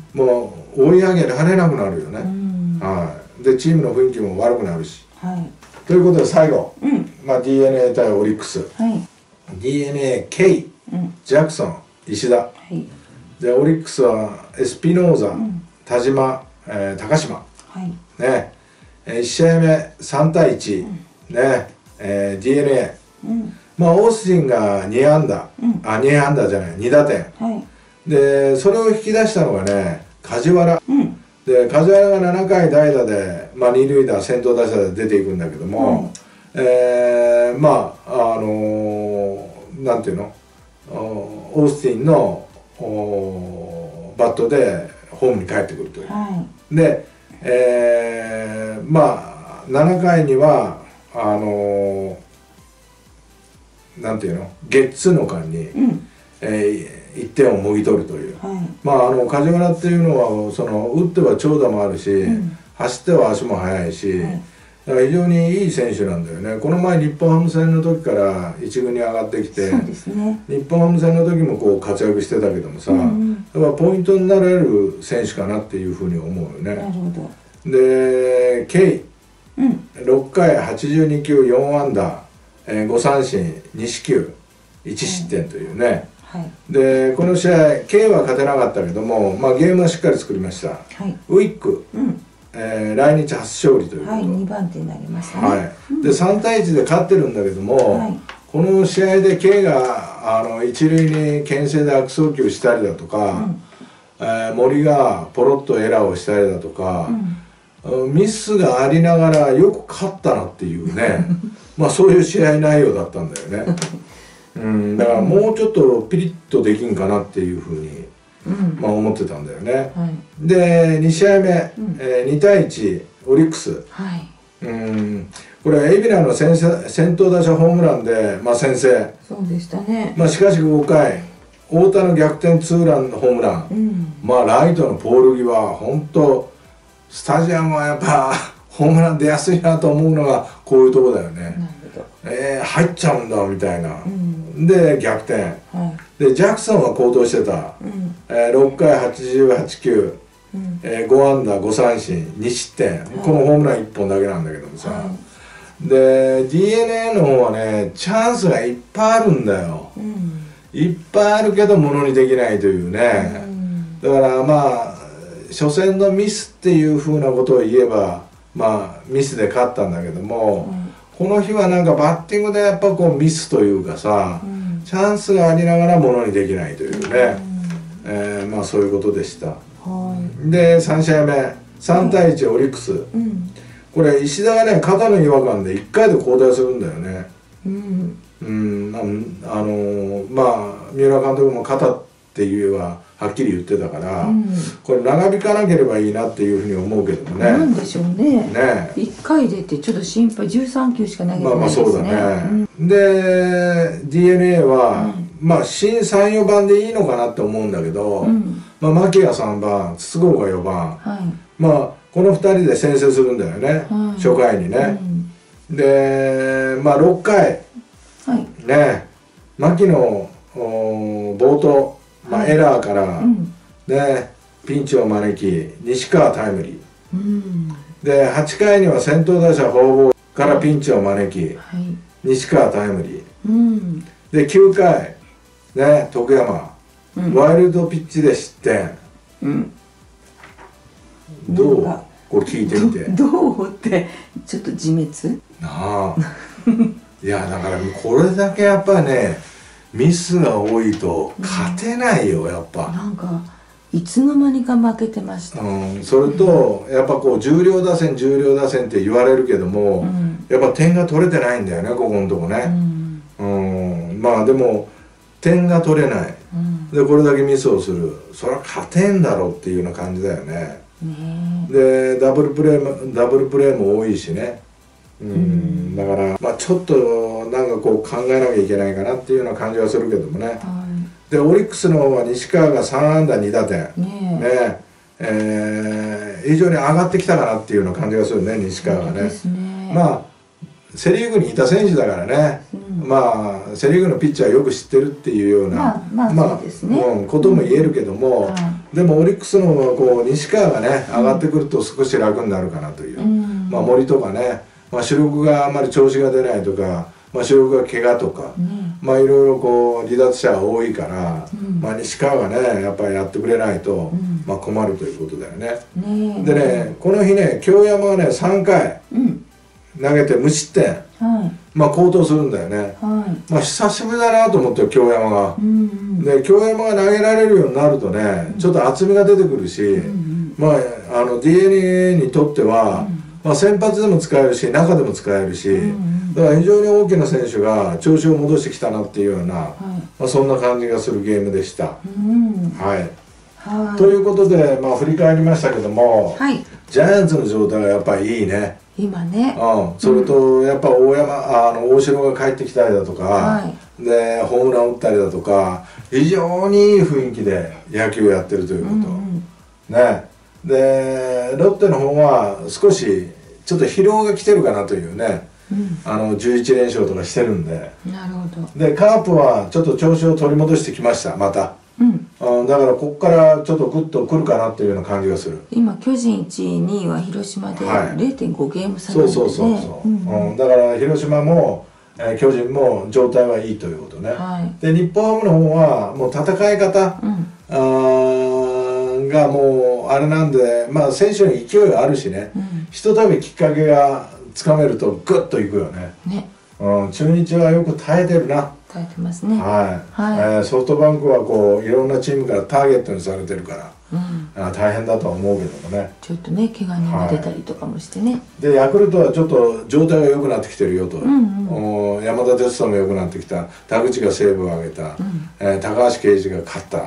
もう追い上げられなくなるよね、うんはい、でチームの雰囲気も悪くなるし、はい、ということで最後、うんまあ、ディーエヌエー 対オリックス、はいディーエヌエー、ケー、うん、ジャクソン、石田、はい、でオリックスはエスピノーザ、うん、田島、えー、高島、はい、ね、えー、いち試合目さん対いち、うん、ね、えー、ディーエヌエー、うん、まあオースティンがに安打、うん、あに安打じゃないに打点、はい、でそれを引き出したのがね梶原、うん、で梶原がななかい代打で、まあ、二塁打先頭打者で出ていくんだけども、うんえー、まああのー、なんていうのオースティンのバットでホームに帰ってくるという、はい、で、えー、まあななかいにはあのー、なんていうのゲッツーの間に、うんえー、いってんをもぎ取るという、はい、まああの梶原っていうのはその打っては長打もあるし、うん、走っては足も速いし、はいだから非常にいい選手なんだよね。この前日本ハム戦の時から一軍に上がってきて、そうですね、日本ハム戦の時もこう活躍してたけどもさ、うん、やっぱポイントになれる選手かなっていうふうに思うよね。なるほど。で、ケイ、うん、ろっかいはちじゅうに球よん安打、えー、ご三振に四球いち失点というね、はいはい、でこの試合ケイは勝てなかったけども、まあ、ゲームはしっかり作りました、はい、ウィック、うんえー、来日初勝利ということ、 はい、にばん手になりましたね、はい、 でさん対いちで勝ってるんだけども、はい、この試合で K があの一塁に牽制で悪送球したりだとか、うんえー、森がポロッとエラーをしたりだとか、うん、ミスがありながらよく勝ったなっていうねまあそういう試合内容だったんだよね、うん、だからもうちょっとピリッとできんかなっていうふうにうんまあ、思ってたんだよね、はい、でに試合目、うんえー、に対いちオリックス、はい、うんこれは海老名の先先頭打者ホームランで、まあ、先制そうでしたね、 まあ、しかしごかい太田の逆転ツーランホームラン、うん、まあライトのポール際本当スタジアムはやっぱホームラン出やすいなと思うのがこういうとこだよね。なるほどえー、入っちゃうんだみたいな、うん、で逆転、はい、でジャクソンは好投してた、うんえー、ろっかいはちじゅうはち球、うんえー、ご安打ご三振に失点、はい、このホームランいっぽんだけなんだけどもさ、はい、で ディーエヌエー の方はねチャンスがいっぱいあるんだよ、うん、いっぱいあるけどものにできないというね、うん、だからまあ初戦のミスっていうふうなことを言えばまあミスで勝ったんだけども、うんこの日はなんかバッティングでやっぱこうミスというかさ、うん、チャンスがありながらものにできないというね、うんえー、まあそういうことでした、はい、でさん試合目さん対いちオリックス、うん、これ石田がね肩の違和感でいっかいで交代するんだよねうん、うん、あのー、まあ三浦監督も肩っていうははっきり言ってたから、うん、これ長引かなければいいなっていうふうに思うけどもねなんでしょうねねいっかいでってちょっと心配じゅうさん球しか投げてないですねまあまあそうだね、うん、で ディーエヌエー は、うん、まあ新さん、よばんでいいのかなって思うんだけど、うん、まあ牧がさんばん筒香がよばん、はい、まあこのふたりで先制するんだよね、はい、初回にね、うん、でまあろっかい、はい、ね牧の冒頭、まあ、エラーから、うん、ね、ピンチを招き西川タイムリー、うん、ではちかいには先頭打者フォアボールからピンチを招き、はい、西川タイムリー、うん、できゅうかい、ね、徳山、うん、ワイルドピッチで失点、うん、どうこれ聞いてみて。 どうってちょっと自滅なあいやだからこれだけやっぱりねミスが多いと勝てないよ、やっぱ。 なんかいつの間にか負けてました。 うん、それと、うん、やっぱこう重量打線重量打線って言われるけども、うん、やっぱ点が取れてないんだよね、ここのとこね。うん、うん、まあでも点が取れない、うん、でこれだけミスをする、それは勝てんだろうっていうような感じだよね。ねでダブルプレーもダブルプレーも多いしね。うん、うん、だから、まあ、ちょっとなんかこう考えなきゃいけないかなっていうような感じはするけどもね。はい、でオリックスの方は西川がさんあんだにだてんねね、えー、非常に上がってきたかなっていうような感じがするね、西川がね。ねまあセ・リーグにいた選手だからね、うん、まあセ・リーグのピッチャーよく知ってるっていうようなことも言えるけども、うん、でもオリックスの方はこう西川がね上がってくると少し楽になるかなという、うん、まあ森とかね、まあ、主力があんまり調子が出ないとか、まあ、主力が怪我とか、うん、まあいろいろこう離脱者が多いから、うん、まあ西川がねやっぱりやってくれないと、うん、まあ困るということだよね。ねでねこの日ね京山がねさんかい、うん投げて無失点、はい、まあ好投するんだよね、はい、まあ久しぶりだなと思って京山が、うんうん、で京山が投げられるようになるとね、うん、ちょっと厚みが出てくるし、うんうん、まああの ディーエヌエー にとっては、うんまあ、先発でも使えるし中でも使えるし、うんうん、だから非常に大きな選手が調子を戻してきたなっていうような、はいまあ、そんな感じがするゲームでした、うん、はいはいということで、まあ、振り返りましたけども、はい、ジャイアンツの状態がやっぱりいいね今ね、 うん、それとやっぱ大山あの大城が帰ってきたりだとか、はい、でホームラン打ったりだとか非常にいい雰囲気で野球をやってるということ、うんうん、ねでロッテの方は少しちょっと疲労が来てるかなというね、うん、あのじゅういちれんしょうとかしてるんでなるほどでカープはちょっと調子を取り戻してきましたまた。うん、だからここからちょっとグッとくるかなっていうような感じがする。 今巨人いちいにいは広島で れいてんご ゲーム差なんで、ね、 そうそうそうそう、うんうん、だから広島も、えー、巨人も状態はいいということね、はい、で日本ハムの方はもう戦い方、うん、あがもうあれなんでまあ選手に勢いがあるしね、うん、ひとたびきっかけがつかめるとグッといくよね。ね、うん、中日はよく耐えてるな。 耐えてますね。 はい。はい、えー、ソフトバンクはこういろんなチームからターゲットにされてるから、うん、あ大変だとは思うけどもね。 ちょっとね怪我人が出たりとかもしてね。はい、 でヤクルトはちょっと状態が良くなってきてるよと。うんうん、山田哲人も良くなってきた。田口がセーブを上げた。うん、えー、高橋奎二が勝った。うん、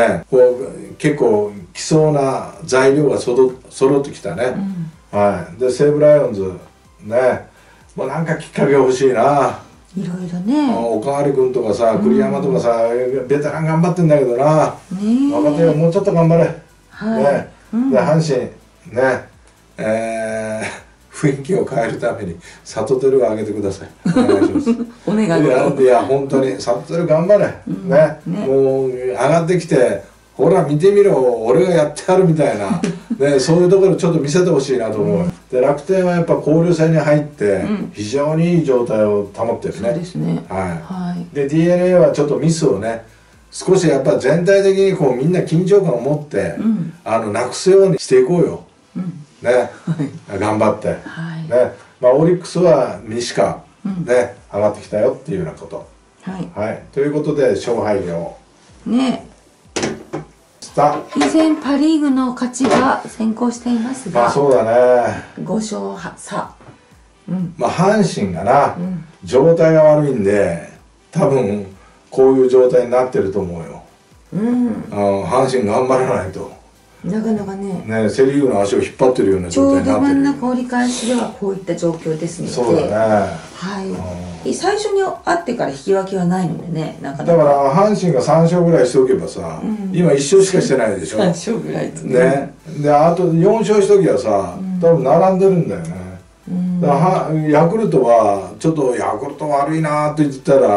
ね、こう結構来そうな材料がそろ揃ってきたね。うん、はい。で西武ライオンズね、もうなんかきっかけ欲しいな。 いろいろねおかわり君とかさ栗山とかさ、うん、ベテラン頑張ってんだけどな、ね、若手はもうちょっと頑張れ、はいねうん、で阪神ねえー、雰囲気を変えるために里照を上げてくださいお願いしますお願いいやいや本当に里照頑張れ、うん、ね, ねもう上がってきてほら見てみろ俺がやってやるみたいな、ね、そういうところちょっと見せてほしいなと思う、うん、で楽天はやっぱ交流戦に入って非常にいい状態を保ってるね、 そうですね、 はいはい、で ディーエヌエー はちょっとミスをね少しやっぱ全体的にこうみんな緊張感を持って、うん、あのなくすようにしていこうよ、うん、ね、はい、頑張って、はいねまあ、オリックスは西川、うん、ね上がってきたよっていうようなこと、はいはい、ということで勝敗をね以前パ・リーグの勝ちが先行していますが、 まあそうだねご勝差、 うん、まあ阪神がな、うん、状態が悪いんで多分こういう状態になってると思うよ、うん、あ阪神頑張らないとなかなかねねセ・リーグの足を引っ張ってるような状態になってる。 ちょうど真ん中折り返しではこういった状況ですのでそうだね、 はい最初に会ってから引き分けはないのでねなかなかだから阪神がさん勝ぐらいしておけばさ、うん、今いち勝しかしてないでしょさん勝ぐらいとねねであとよん勝しときはさ、うん、多分並んでるんだよね、うん、だからヤクルトはちょっとヤクルト悪いなって言ってたら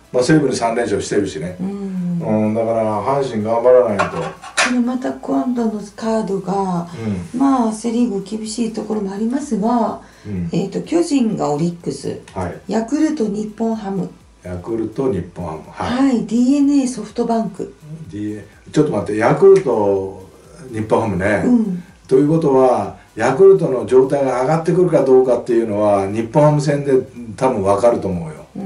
まあ、西武にさん連勝してるしね、うん、うん、だから阪神頑張らないと。 これまた今度のカードが、うん、まあセ・リーグ厳しいところもありますが、うん、えーと巨人がオリックス、はい、ヤクルト日本ハム、 ヤクルト日本ハム、 はい、はい、ディーエヌエー ソフトバンク、 D、ちょっと待って、ヤクルト日本ハムね、うん、ということはヤクルトの状態が上がってくるかどうかっていうのは日本ハム戦で多分分かると思うよ、うん、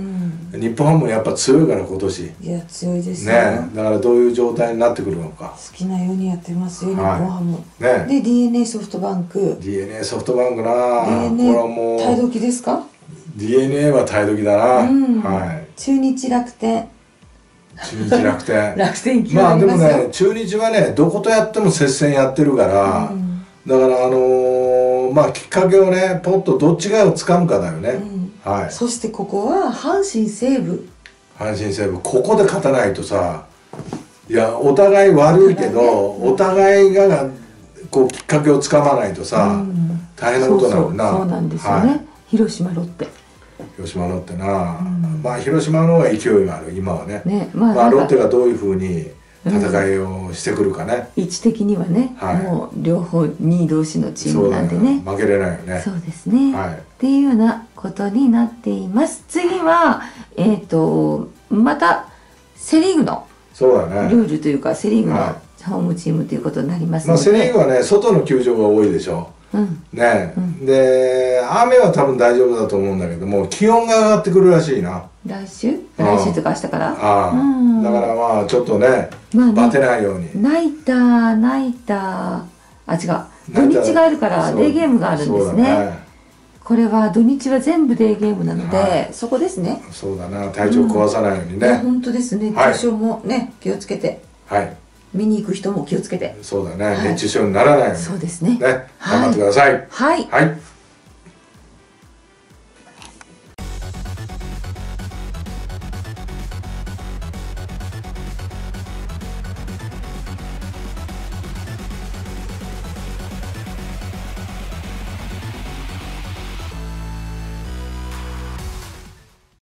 日本ハムやっぱ強いから今年、 いや強いですよね、だからどういう状態になってくるのか、 好きなようにやってますよ、はい、日本ハム、ね、で ディーエヌエー ソフトバンク、 ディーエヌエー ソフトバンクな、 ディーエヌエー これはもう耐え時ですか？ ディーエヌエー は耐え時だな、うん、はい、 中日楽天、 中日楽天楽天まあでもね、中日はねどことやっても接戦やってるから、うん、だからあのー、まあきっかけをねポッとどっちがをつかむかだよね、うん、はい、 そしてここは阪神西武、 阪神西武ここで勝たないとさ、いやお互い悪いけど、ね、お互いがこうきっかけをつかまないとさ、うん、大変なことになるな。 そうそうそうなんですよね、はい、広島ロッテ、 広島ロッテな、うん、まあ広島の方が勢いがある今はね、 ね、 まあ、まあロッテがどういうふうに戦いをしてくるかね、 うん、位置的にはね、はい、もう両方にい同士のチームなんでね、 負けれないよね、 そうですね、 はい、 っていうようなことになっています。次はえっとまたセ・リーグのそうだねルールというかセ・リーグのホームチームということになりますので、まあ、セ・リーグはね外の球場が多いでしょ、うん、ね、うん、で雨は多分大丈夫だと思うんだけども気温が上がってくるらしいな、 来週来週とか明日から、 ああ、うん、だからまあちょっとね、まあ、ねバテないように、 ナイターナイターあ違う土日があるからデーゲームがあるんですね。これは土日は全部デーゲームなので、はい、そこですね。 そうだな、体調壊さないようにね、うん、 本当ですね、熱中症もね、はい、気をつけて、 はい、 見に行く人も気をつけて、 そうだね、はい、熱中症にならないように、 そうですね、 ね、頑張ってください。 はい、 はい。